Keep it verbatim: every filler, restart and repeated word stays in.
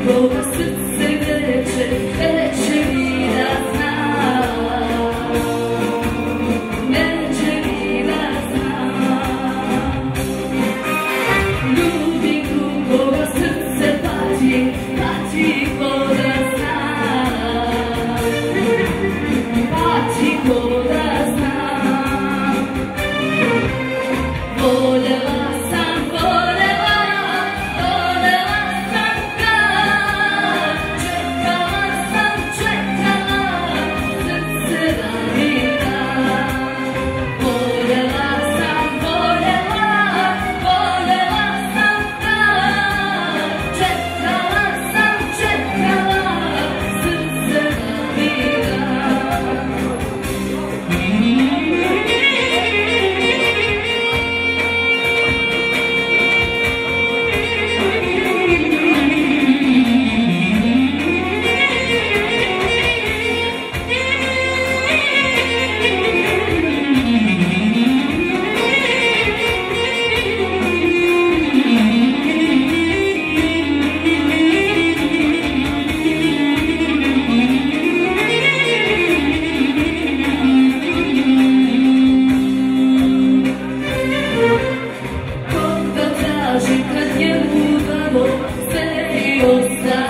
koga srce kreće, kreće mi da znam, neće mi da znam. Ljubim tu koga srce pati, pati ko da znam, pati ko da znam. Voljela sam, voljela, voljela sam ga, čekala sam, čekala, srce da mi da. Voljela sam, voljela, voljela sam ga, čekala sam, čekala, srce da mi da. Kad njemu damo sve i ostane.